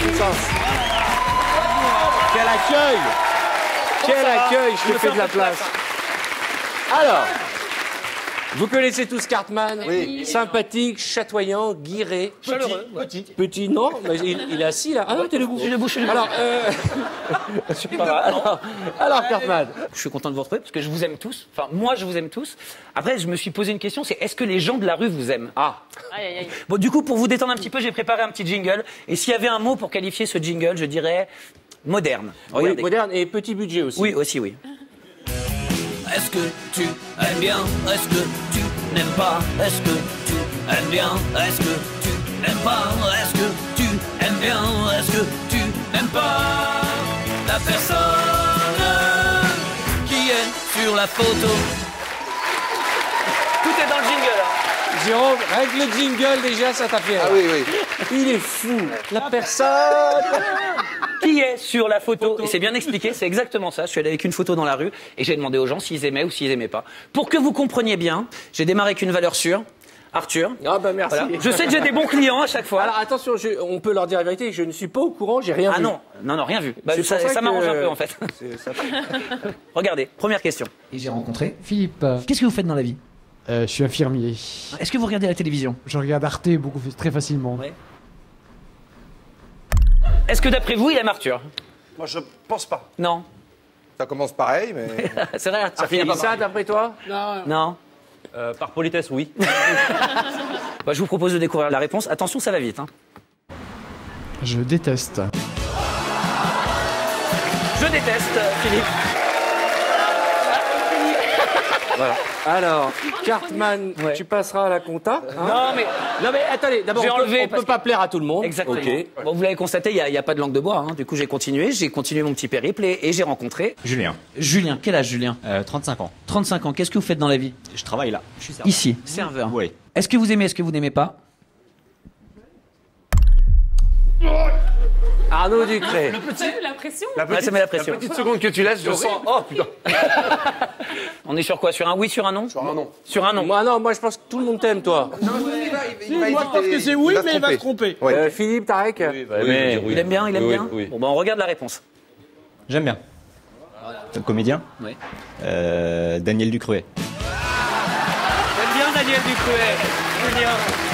ce sens. Quel accueil! Quel accueil, je te fais de la place. Alors, vous connaissez tous Cartman? Oui. Sympathique, chatoyant, guiré. Chaleureux. Petit, non, mais il est assis là. Ah non, t'es debout. Alors, Cartman. Je suis content de vous retrouver parce que je vous aime tous. Enfin, moi, je vous aime tous. Après, je me suis posé une question, c'est est-ce que les gens de la rue vous aiment? Ah. Aïe, aïe, aïe. Bon, du coup, pour vous détendre un petit peu, j'ai préparé un petit jingle. Et s'il y avait un mot pour qualifier ce jingle, je dirais moderne. Oui, Regardez. moderne et petit budget aussi. Oui, aussi, oui. Est-ce que tu aimes bien? Est-ce que tu n'aimes pas? Est-ce que tu aimes bien? Est-ce que tu n'aimes pas? Est-ce que tu aimes bien? Est-ce que tu n'aimes pas la personne qui est sur la photo? Tout est dans le jingle. Hein. Jérôme, avec le jingle déjà, ça t'a fait. Ah oui, oui. Il est fou. La personne. Qui est sur la photo? Et c'est bien expliqué, c'est exactement ça. Je suis allé avec une photo dans la rue et j'ai demandé aux gens s'ils aimaient ou s'ils aimaient pas. Pour que vous compreniez bien, j'ai démarré avec une valeur sûre. Arthur. Ah bah merci. Voilà. Je sais que j'ai des bons clients à chaque fois. Alors attention, on peut leur dire la vérité, je ne suis pas au courant, j'ai rien vu. Ah non, rien vu. Bah, C'est pour ça que- m'arrange un peu en fait. Ça- Regardez, première question. Et j'ai rencontré. Philippe, Qu'est-ce que vous faites dans la vie? je suis infirmier. Est-ce que vous regardez la télévision? Je regarde Arte très facilement. Ouais. Est-ce que d'après vous, il aime Arthur? Moi, je pense pas. Non. Ça commence pareil, mais... C'est vrai, Ça finit ça d'après toi? Non. Par politesse, oui. Bah, je vous propose de découvrir la réponse. Attention, ça va vite. Hein. Je déteste. Je déteste, Philippe. Voilà. Alors, Cartman, Ouais. tu passeras à la compta. Hein Non mais attendez, d'abord, J'ai on enlevé peut parce pas plaire à tout le monde. exactement. Ok. Bon, vous l'avez constaté, il y a pas de langue de bois. Hein. Du coup, j'ai continué mon petit périple et j'ai rencontré Julien, Julien. Quel âge, Julien? 35 ans. 35 ans. Qu'est-ce que vous faites dans la vie? Je travaille là. Je suis serveur. Ici, serveur. Oui. Est-ce que vous aimez, est-ce que vous n'aimez pas? Arnaud Ducré. La pression. Ouais, ça met la pression. Petite seconde que tu laisses, je sens... Oh, putain. On est sur quoi? Sur un oui, sur un non? Sur un nom. Sur un non. Moi non, moi je pense que tout le monde t'aime toi. Moi, je pense que c'est oui, mais il va se tromper. Ouais. Philippe, Tarek. Il aime bien, il aime bien. Bon, bah, on regarde la réponse. J'aime bien. Comédien Oui. Daniel Ducruet. J'aime bien Daniel Ducruet. Julien.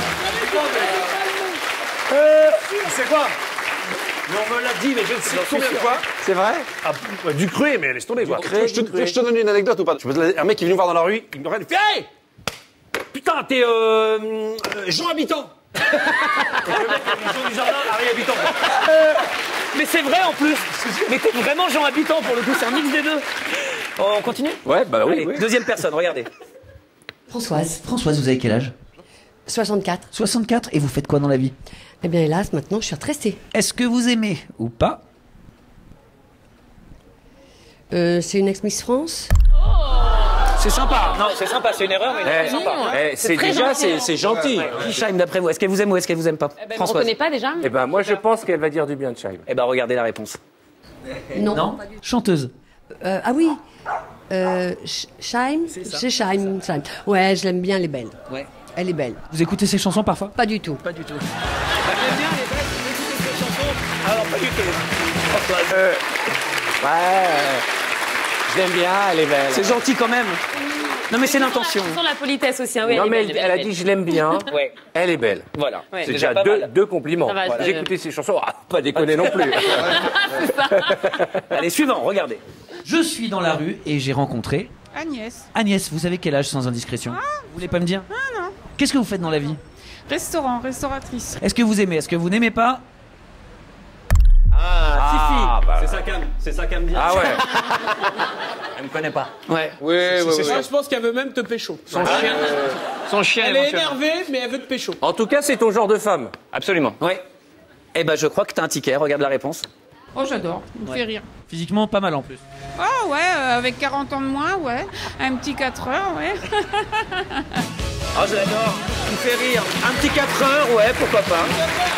C'est quoi? Mais on me l'a dit, mais je ne sais combien de fois. C'est vrai? Ah, du cruet, mais laisse tomber, quoi. Ducruet, Je te Ducruet. donne une anecdote ou pas? Un mec qui est venu me voir dans la rue, il me regarde, il fait hey! Putain, t'es Jean Habitant. Et le mec, il dit Jean du Jardin, Harry Habitant. Mais c'est vrai en plus. Mais t'es vraiment Jean Habitant pour le coup, c'est un mix des deux. On continue? Ouais, bah oui. Allez, oui. deuxième personne, regardez. Françoise, Françoise, vous avez quel âge? 64. 64. Et vous faites quoi dans la vie? Eh bien, hélas, maintenant, je suis retraitée. Est-ce que vous aimez ou pas? C'est une ex-Miss France. C'est sympa. Non, c'est sympa, c'est une erreur, mais c'est sympa. C'est très déjà, gentil, hein. c'est gentil. Qui Chaim, d'après vous? Est-ce qu'elle vous aime ou est-ce qu'elle vous aime pas? On ne reconnaît pas déjà. Eh ben moi je pense qu'elle va dire du bien de Chaim. Eh ben regardez la réponse. Non. Non. Chanteuse. Ah oui. Scheim. C'est Scheim. Scheim. Ouais, je l'aime bien, elle est belle. Ouais. Elle est belle. Vous écoutez ses chansons parfois? Pas du tout. Pas du tout. J'aime bien les belles, vous écoutez ses chansons? Alors pas du tout. Ouais. Je l'aime bien, elle est belle. C'est gentil quand même. Non mais c'est l'intention. Sans la politesse aussi. Hein. Oui, Non elle est mais belle, elle a belle. dit je l'aime bien. Ouais. Elle est belle. Voilà. Ouais. C'est déjà déjà pas mal. deux compliments. Ça va, Voilà. je- J'ai écouté ses chansons, pas déconner non plus. Allez, suivant, regardez. Je suis dans la rue et j'ai rencontré Agnès. Agnès. Vous avez quel âge sans indiscrétion? Vous voulez pas me dire? Ah non. Qu'est-ce que vous faites dans la vie? Restauratrice. Est-ce que vous aimez? Est-ce que vous n'aimez pas? Ah, bah. C'est ça qu'elle me dit. Ah ouais. Elle me connaît pas. Ouais. Oui, Je pense qu'elle veut même te pécho. Son chien. Elle est énervée, mais elle veut te pécho. En tout cas, c'est ton genre de femme. Absolument. Ouais. Eh ben je crois que t'as un ticket. Regarde la réponse. Oh, j'adore. Il me fait rire. Physiquement, pas mal en plus. Oh, ouais, avec 40 ans de moins, ouais. Un petit 4 heures, ouais. Ah, je l'adore. Il me fait rire. Un petit 4 heures, ouais, pourquoi pas.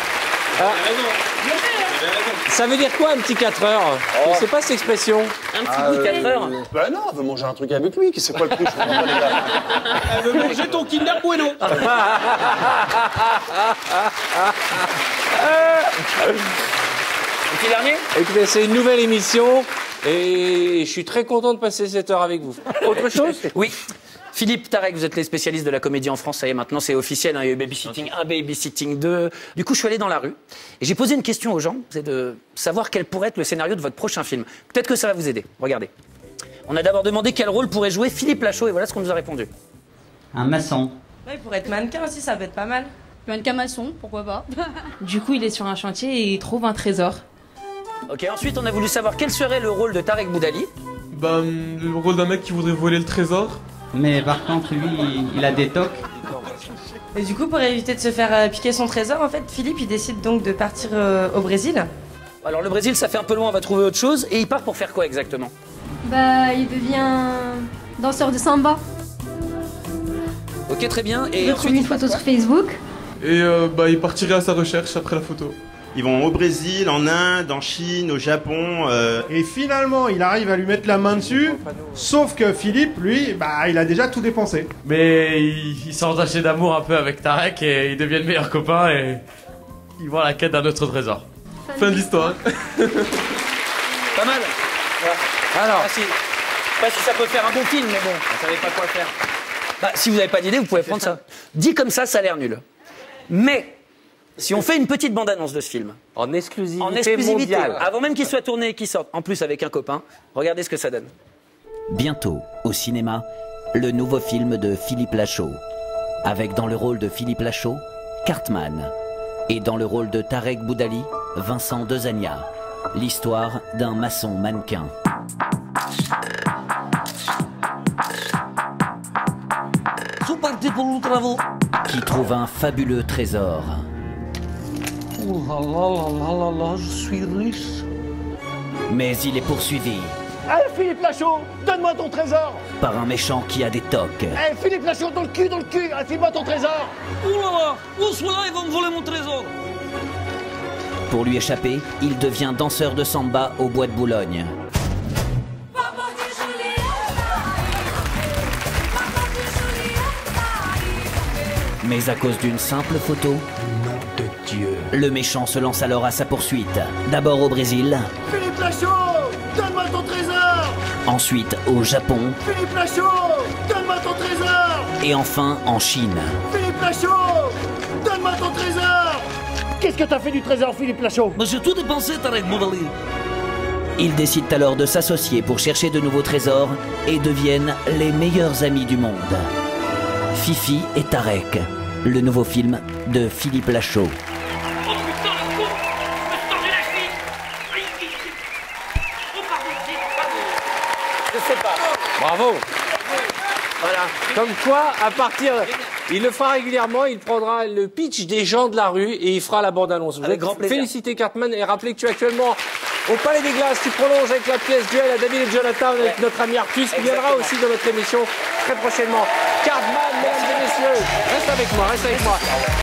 Ça veut dire quoi un petit 4 heures? Je sais pas cette expression. Un petit bout de 4 heures. Bah non, elle veut manger un truc avec lui, c'est quoi le truc? Je comprends pas, les gars. Elle veut manger ton Kinder Bueno. Un petit dernier? Écoutez, c'est une nouvelle émission et je suis très content de passer cette heure avec vous. Autre chose? Oui. Philippe, Tarek, vous êtes les spécialistes de la comédie en France, ça y est, maintenant c'est officiel, hein, il y a eu Babysitting 1, Babysitting 2. Du coup, je suis allé dans la rue et j'ai posé une question aux gens, c'est de savoir quel pourrait être le scénario de votre prochain film. Peut-être que ça va vous aider. Regardez. On a d'abord demandé quel rôle pourrait jouer Philippe Lachaud et voilà ce qu'on nous a répondu. Un maçon. Ouais, il pourrait être mannequin aussi, ça peut être pas mal. Mannequin maçon, pourquoi pas. Du coup, il est sur un chantier et il trouve un trésor. Ok, ensuite on a voulu savoir quel serait le rôle de Tarek Boudali. Le rôle d'un mec qui voudrait voler le trésor. Mais par contre, lui, il a des tocs. Et du coup, pour éviter de se faire piquer son trésor, en fait, Philippe, il décide donc de partir au Brésil. Alors le Brésil, ça fait un peu loin, on va trouver autre chose. Et il part pour faire quoi exactement? Il devient danseur de samba. Ok, très bien. Et Il retrouve une photo sur Facebook. Et il partirait à sa recherche après la photo. Ils vont au Brésil, en Inde, en Chine, au Japon. Et finalement, il arrive à lui mettre la main dessus. Sauf que Philippe, lui, il a déjà tout dépensé. Mais ils sont attachés d'amour un peu avec Tarek et ils deviennent meilleurs copains et ils vont à la quête d'un autre trésor. Fin de l'histoire. Pas mal. Voilà. Alors, je sais pas si ça peut faire un bon film, mais bon, on savait pas quoi faire. Si vous n'avez pas d'idée, vous pouvez prendre ça. Dit comme ça a l'air nul. Mais si on fait une petite bande-annonce de ce film, en exclusivité mondiale, avant même qu'il soit tourné et qu'il sorte, en plus avec un copain, regardez ce que ça donne. Bientôt, au cinéma, le nouveau film de Philippe Lachaud. Avec dans le rôle de Philippe Lachaud, Cartman. Et dans le rôle de Tarek Boudali, Vincent Dezania. L'histoire d'un maçon mannequin. C'est parti pour les travaux. Qui trouve un fabuleux trésor. Oh là là là là là, je suis riche. Mais il est poursuivi Hé Philippe Lachaud, donne-moi ton trésor. par un méchant qui a des tocs. Hé Philippe Lachaud, dans le cul, file-moi ton trésor. Oh là là, où soit là, ils vont me voler mon trésor. Pour lui échapper, il devient danseur de samba au bois de Boulogne. Mais à cause d'une simple photo, Nom de Dieu. le méchant se lance alors à sa poursuite. D'abord au Brésil, Philippe Lachaud, donne-moi ton trésor. ensuite au Japon Philippe Lachaud, donne-moi ton trésor. et enfin en Chine. Philippe Lachaud, donne-moi ton trésor. Qu'est-ce que t'as fait du trésor, Philippe Lachaud? Mais j'ai tout dépensé, Tarek Boudali. Ils décident alors de s'associer pour chercher de nouveaux trésors et deviennent les meilleurs amis du monde. Fifi et Tarek, le nouveau film de Philippe Lachaud. Je sais pas. Bravo. Voilà. Comme quoi, à partir... Il le fera régulièrement, il prendra le pitch des gens de la rue et il fera la bande-annonce. Avec grand plaisir. Féliciter Cartman et rappeler que tu es actuellement au Palais des Glaces. Tu prolonges avec la pièce Duel à David et Jonathan avec notre ami Artus qui viendra aussi dans notre émission très prochainement. Cartman, mesdames et messieurs, reste avec moi, reste avec moi.